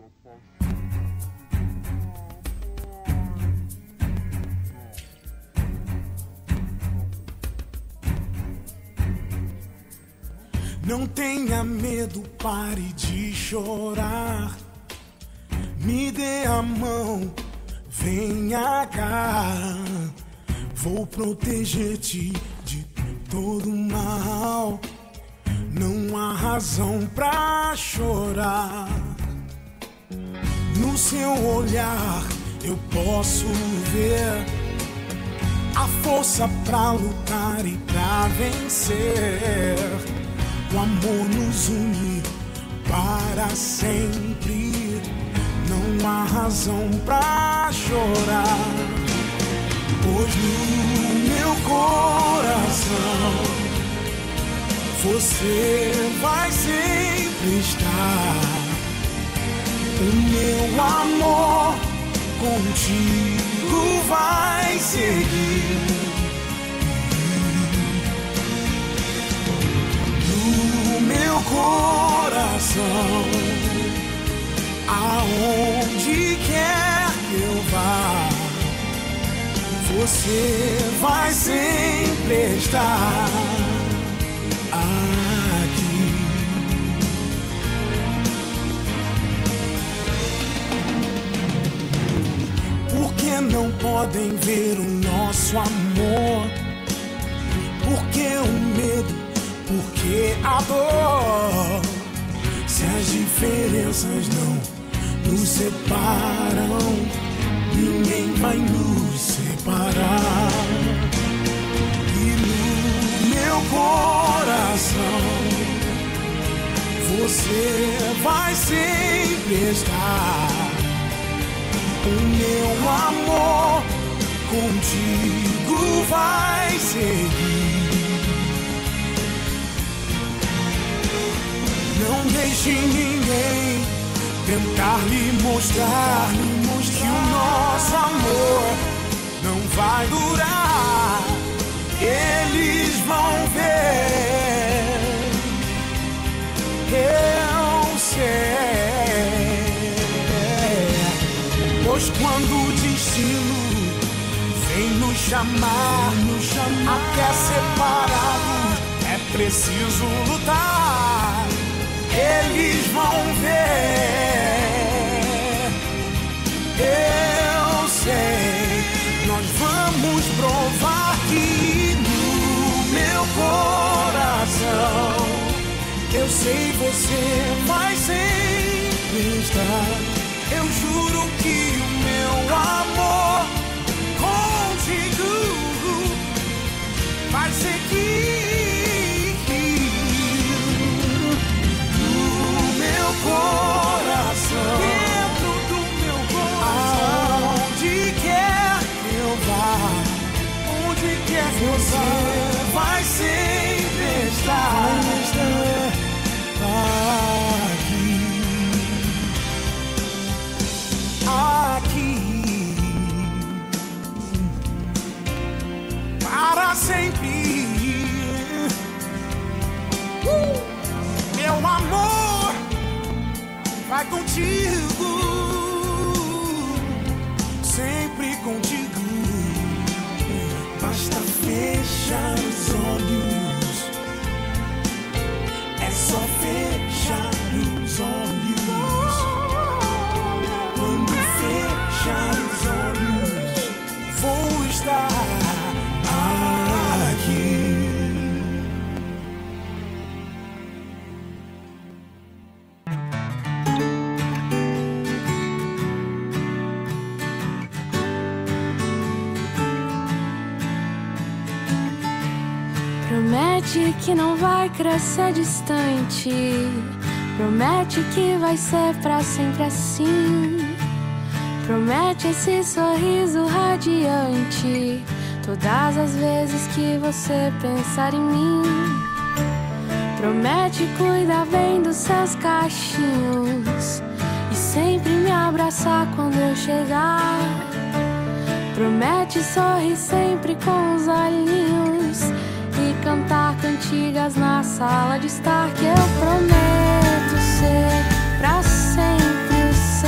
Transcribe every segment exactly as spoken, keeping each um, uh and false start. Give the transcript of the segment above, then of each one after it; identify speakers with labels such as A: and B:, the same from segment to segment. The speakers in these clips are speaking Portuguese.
A: Não tenha medo, pare de chorar. Me dê a mão, venha cá. Vou proteger-te de todo mal. Não há razão pra chorar. No seu olhar eu posso ver a força pra lutar e pra vencer. O amor nos une para sempre. Não há razão pra chorar, pois no meu coração você vai sempre estar. O meu amor contigo vai seguir. No meu coração, aonde quer que eu vá, você vai sempre estar aqui. Por que não podem ver o nosso amor? Por que o medo? Por que a dor? Se as diferenças não nos separam, ninguém vai nos separar. E no meu coração você vai sempre estar. O meu amor contigo vai seguir. Não deixe ninguém tentar lhe mostrar, lhe mostrar que o nosso amor não vai durar. Eles vão ver, eu sei. Pois quando o destino vem nos chamar, nos chamar até separados, é preciso lutar. Eles vão ver, eu sei. Nós vamos provar que no meu coração, eu sei, você vai sempre estar. Eu juro que o meu amor contigo vai seguir. Coração, dentro do meu coração, aonde quer que eu vá, onde quer que você vai sempre estar, aqui, aqui, para sempre. Uh! Meu amor vai contigo, sempre contigo. Basta fechar os olhos, é só fechar os olhos. Quando fechar os olhos, vou estar aqui.
B: Promete que não vai crescer distante. Promete que vai ser pra sempre assim. Promete esse sorriso radiante todas as vezes que você pensar em mim. Promete cuidar bem dos seus cachinhos e sempre me abraçar quando eu chegar. Promete sorrir sempre com os olhinhos e cantar cantigas na sala de estar. Que eu prometo ser pra sempre o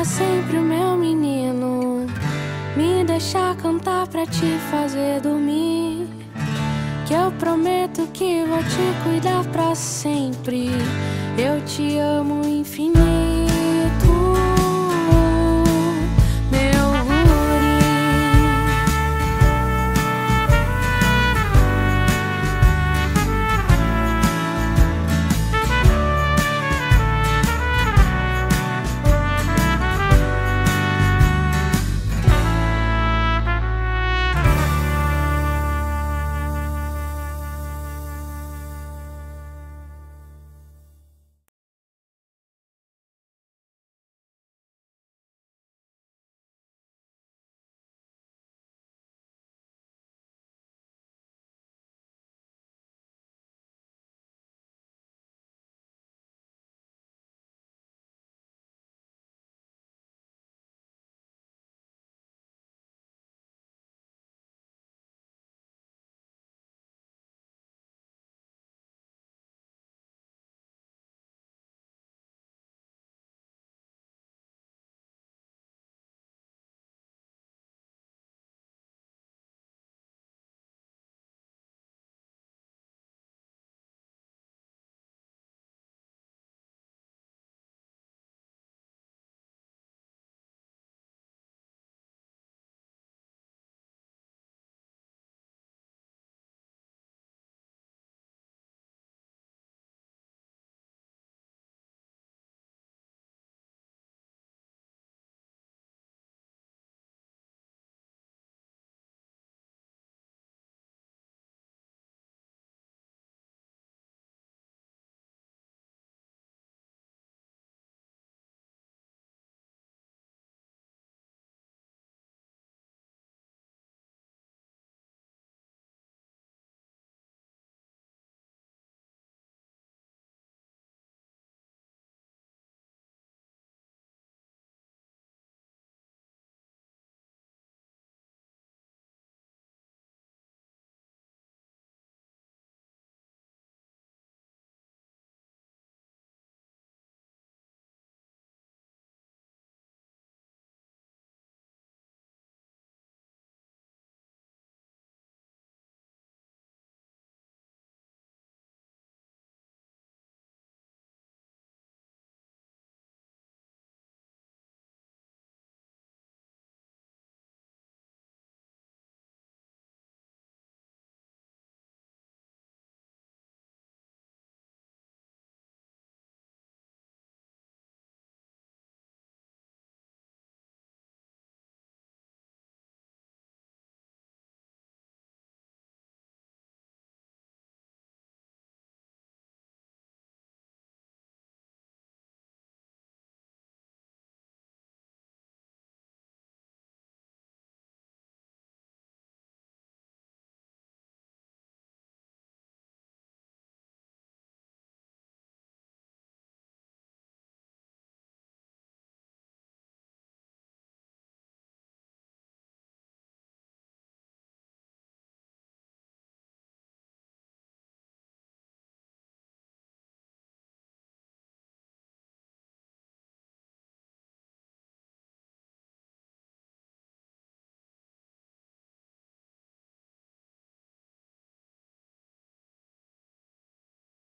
B: pra sempre o meu menino. Me deixa cantar pra te fazer dormir. Que eu prometo que vou te cuidar pra sempre. Eu te amo